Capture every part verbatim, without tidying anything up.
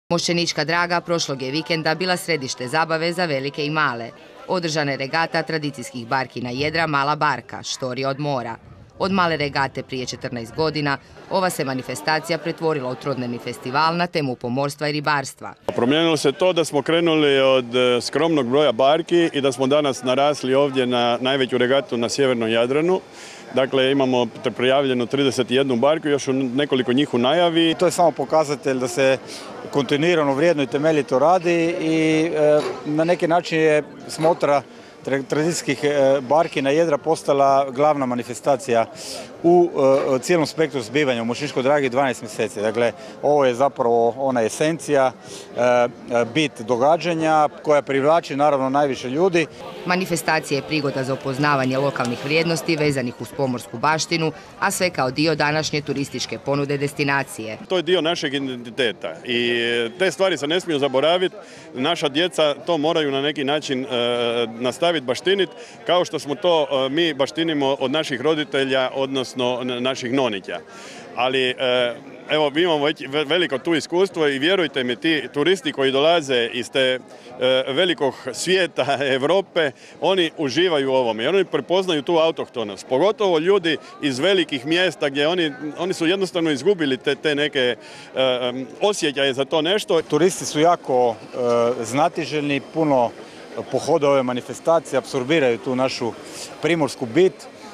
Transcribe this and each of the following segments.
Mošćenička draga prošlog je vikenda bila središte zabave za velike i male. Održana je regata tradicijskih barki na jedra Mala barka, štorija od mora. Od male regate prije četrnaest godina ova se manifestacija pretvorila u trodnevni festival na temu pomorstva i ribarstva. Promijenilo se to da smo krenuli od skromnog broja barki i da smo danas narasli ovdje na najveću regatu na sjevernom Jadranu. Dakle, imamo prijavljeno trideset jednu barku, još nekoliko njih u najavi. To je samo pokazatelj da se kontinuirano, vrijedno i temeljito radi i e, na neki način je smotra tradicijskih barki na jedra postala glavna manifestacija u uh, cijelom spektru zbivanja u Mošćeničkoj dragi dvanaest mjeseci. Dakle, ovo je zapravo ona esencija, uh, bit događanja koja privlači naravno najviše ljudi. Manifestacija je prigoda za upoznavanje lokalnih vrijednosti vezanih uz pomorsku baštinu, a sve kao dio današnje turističke ponude destinacije. To je dio našeg identiteta i te stvari se ne smiju zaboraviti. Naša djeca to moraju na neki način uh, nastaviti baštiniti, kao što smo to uh, mi baštinimo od naših roditelja, odnosno naših nonića. Ali evo, mi imamo već veliko tu iskustvo i vjerujte mi, ti turisti koji dolaze iz te velikog svijeta Europe, oni uživaju u ovome i oni prepoznaju tu autohtonost. Pogotovo ljudi iz velikih mjesta gdje oni, oni su jednostavno izgubili te, te neke um, osjećaje za to nešto. Turisti su jako uh, znatiželjni, puno pohode ove manifestacije, apsorbiraju tu našu primorsku bit.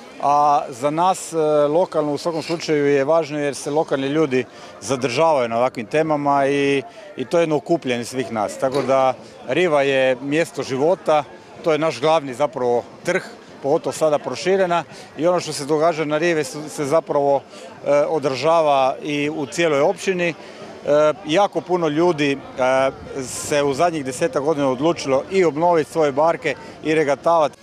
A za nas lokalno u svakom slučaju je važno jer se lokalni ljudi zadržavaju na ovakvim temama i, i to je jedno okupljanje svih nas. Tako da riva je mjesto života, to je naš glavni zapravo trg, pogotovo sada proširena i ono što se događa na rivi se zapravo e, održava i u cijeloj općini. E, jako puno ljudi e, se u zadnjih desetak godina odlučilo i obnoviti svoje barke i regatavati.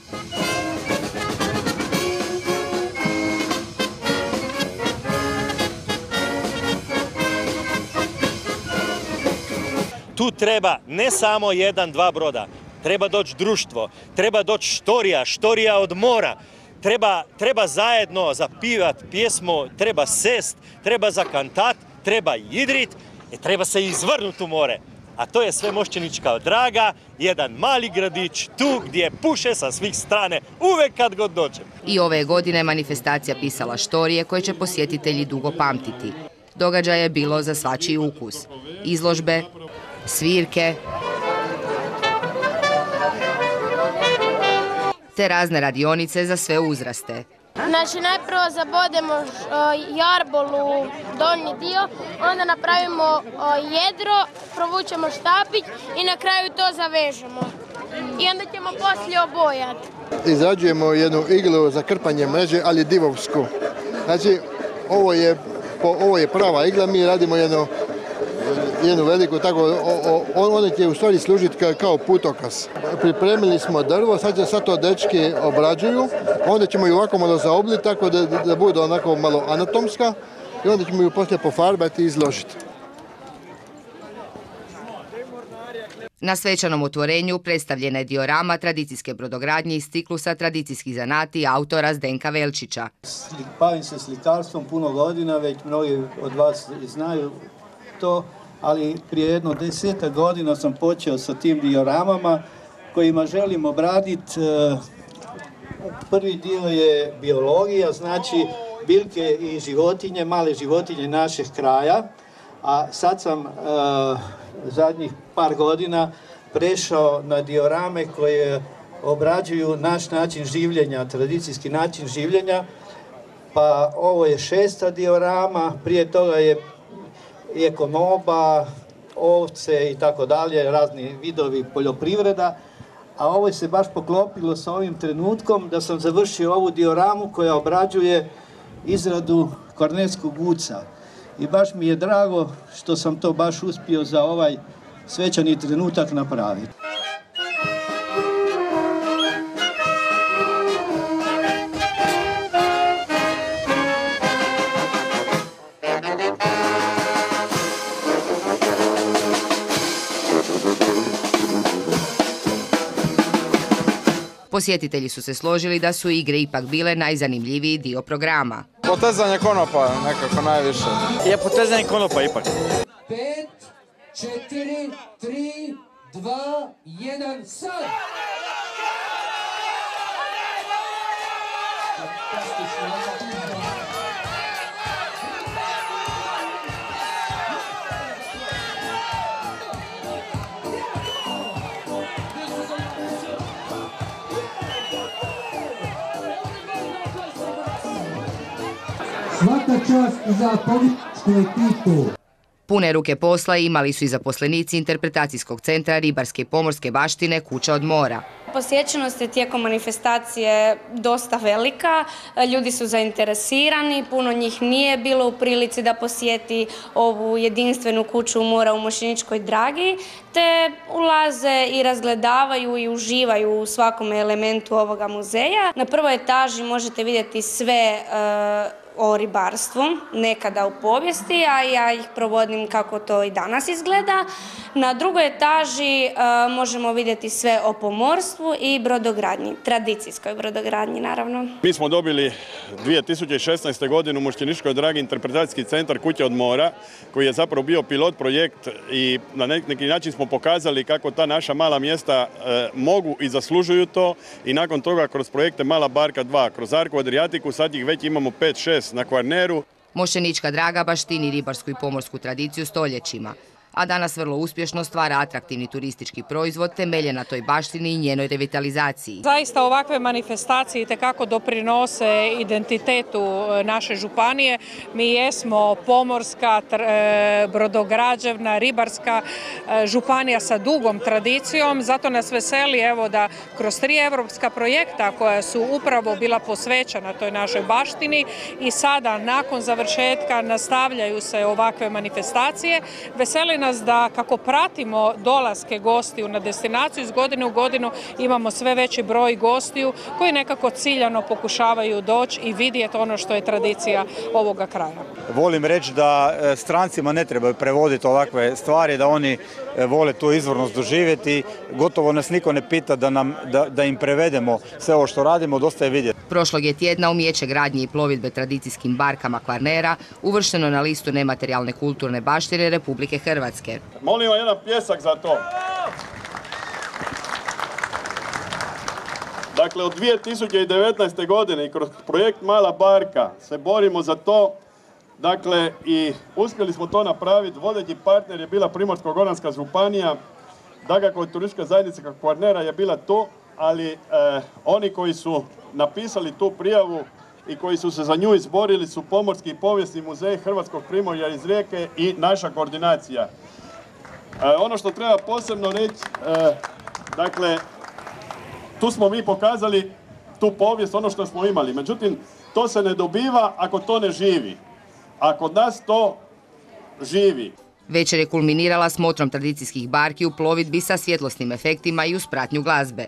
Tu treba ne samo jedan, dva broda, treba doći društvo, treba doći štorija, štorija od mora, treba, treba zajedno zapivat pjesmu, treba sest, treba zakantat, treba jidrit i treba se izvrnuti u more. A to je sve Mošćenička draga, jedan mali gradić tu gdje puše sa svih strane, uvek kad god dođe. I ove godine manifestacija pisala štorije koje će posjetitelji dugo pamtiti. Događaj je bilo za svačiji ukus. Izložbe, svirke te razne radionice za sve uzraste. Znači, najprvo zabodemo jarbolu donji dio, onda napravimo jedro, provučemo štapić i na kraju to zavežemo. I onda ćemo poslije obojati. Izrađujemo jednu iglu za krpanje mreže, ali divovsku. Znači, ovo je, ovo je prava igla, mi radimo jednu jednu veliku, tako, ona će u stvari služiti kao putokaz. Pripremili smo drvo, sad će sad to dečki obrađuju, onda ćemo ju ovako malo zaobliti, tako da, da bude onako malo anatomska i onda ćemo ju poslije pofarbati i izložiti. Na svečanom otvorenju predstavljena je diorama tradicijske brodogradnje iz ciklusa tradicijskih zanati autora Zdenka Velčića. Bavim se slikarstvom puno godina, već mnogi od vas znaju to, ali prije jedno desetak godina sam počeo sa tim dioramama kojima želim obraditi. Prvi dio je biologija, znači biljke i životinje, male životinje našeg kraja, a sad sam uh, zadnjih par godina prešao na diorame koje obrađuju naš način življenja, tradicijski način življenja, pa ovo je šesta diorama, prije toga je ekonoba, ovce i tako dalje, razni vidovi poljoprivreda, a ovo se baš poklopilo sa ovim trenutkom da sam završio ovu dioramu koja obrađuje izradu kornetskog guca. I baš mi je drago što sam to baš uspio za ovaj svečani trenutak napraviti. Posjetitelji su se složili da su igre ipak bile najzanimljiviji dio programa. Potezanje konopa nekako najviše. Je potezanje konopa ipak. Pet, četiri, tri, dva, jedan, sad! Svaka čast za političku ekipu. Pune ruke posla imali su i zaposlenici Interpretacijskog centra ribarske i pomorske baštine Kuća od mora. Posjećenost je tijekom manifestacije dosta velika, ljudi su zainteresirani, puno njih nije bilo u prilici da posjeti ovu jedinstvenu kuću mora u Mošćeničkoj Dragi, te ulaze i razgledavaju i uživaju u svakom elementu ovoga muzeja. Na prvoj etaži možete vidjeti sve e, o ribarstvu, nekada u povijesti, a ja ih provodim kako to i danas izgleda. Na drugoj etaži e, možemo vidjeti sve o pomorstvu i brodogradnji, tradicijskoj brodogradnji naravno. Mi smo dobili dvije tisuće šesnaeste. godine u Mošćeničkoj Dragi Interpretacijski centar Kuće od mora, koji je zapravo bio pilot projekt i na neki način smo pokazali kako ta naša mala mjesta e, mogu i zaslužuju to, i nakon toga kroz projekte Mala barka dva, kroz Arku Adriatiku, sad ih već imamo pet šest na Kvarneru. Mošćenička Draga baštini ribarsku i pomorsku tradiciju stoljećima, a danas vrlo uspješno stvara atraktivni turistički proizvod temeljen na toj baštini i njenoj revitalizaciji. Zaista ovakve manifestacije itekako doprinose identitetu naše županije. Mi jesmo pomorska, brodograđevna, ribarska županija sa dugom tradicijom, zato nas veseli evo da kroz tri evropska projekta koja su upravo bila posvećena toj našoj baštini i sada nakon završetka nastavljaju se ovakve manifestacije. Veseli nas da kako pratimo dolaske gostiju na destinaciju, iz godine u godinu imamo sve veći broj gostiju koji nekako ciljano pokušavaju doći i vidjeti ono što je tradicija ovoga kraja. Volim reći da strancima ne trebaju prevoditi ovakve stvari, da oni vole tu izvornost doživjeti. Gotovo nas niko ne pita da, nam, da, da im prevedemo sve ovo što radimo, dosta je vidjeti. Prošlog je tjedna umijeće gradnje i plovidbe tradicijskim barkama Kvarnera uvršteno na listu nematerijalne kulturne baštine Republike Hrvatske. Molimo jedan pljesak za to. Dakle, od dvije tisuće devetnaeste. godine i kroz projekt Mala barka se borimo za to. Dakle, i uspjeli smo to napraviti. Vodeći partner je bila Primorsko-goranska županija. Dakako, turistička zajednica Kvarnera je bila tu, ali eh, oni koji su napisali tu prijavu i koji su se za nju izborili su Pomorski i povijesni muzej Hrvatskog Primorja iz Rijeke i naša koordinacija. E, ono što treba posebno reći, e, dakle, tu smo mi pokazali tu povijest, ono što smo imali. Međutim, to se ne dobiva ako to ne živi. A kod nas to živi. Večer je kulminirala smotrom tradicijskih barki u plovidbi sa svjetlosnim efektima i uz pratnju glazbe.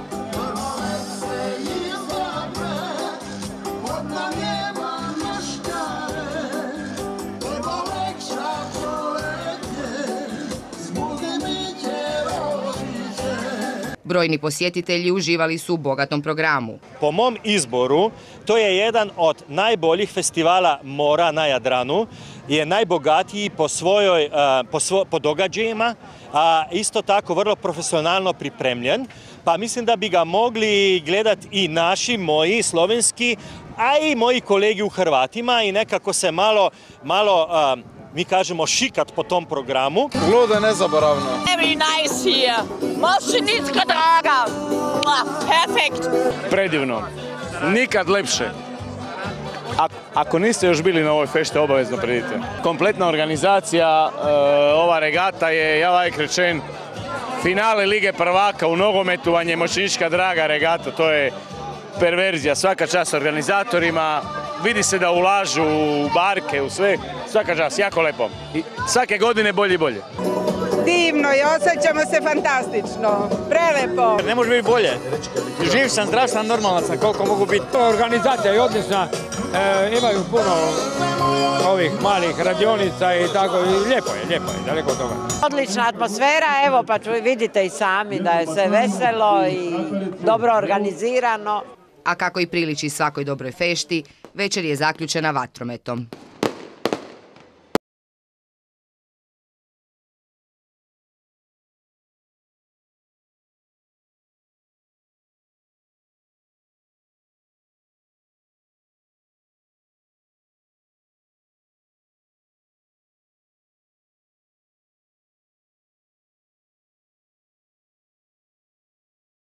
Brojni posjetitelji uživali su u bogatom programu. Po mom izboru, to je jedan od najboljih festivala mora na Jadranu, je najbogatiji po svojoj, po, svo, po događajima, a isto tako vrlo profesionalno pripremljen, pa mislim da bi ga mogli gledati i naši, moji, slovenski, a i moji kolegi u Hrvatima i nekako se malo, malo mi kažemo šikat po tom programu. Ludo je nezaboravno. Very nice here. Mošćenička Draga. Perfect. Predivno. Nikad lepše. A, ako niste još bili na ovoj fešti, obavezno pridite. Kompletna organizacija, e, ova regata je, ja lajk rečen, finale Lige prvaka u nogometu, vam je Mošćenička Draga regata, to je perverzija. Svaka čast organizatorima, vidi se da ulažu u barke, u sve, svaka čast, jako lepo. I svake godine bolje i bolje. Divno i osjećamo se fantastično, prelepo. Ne može biti bolje. Živ sam, zdrav sam, normalan sam, koliko mogu biti. Organizacija je odlična, e, imaju puno ovih malih radionica i tako, i lijepo je, lijepo je, daleko od toga. Odlična atmosfera, evo pa vidite i sami da je sve veselo i dobro organizirano. A kako i priliči svakoj dobroj fešti, večer je zaključena vatrometom.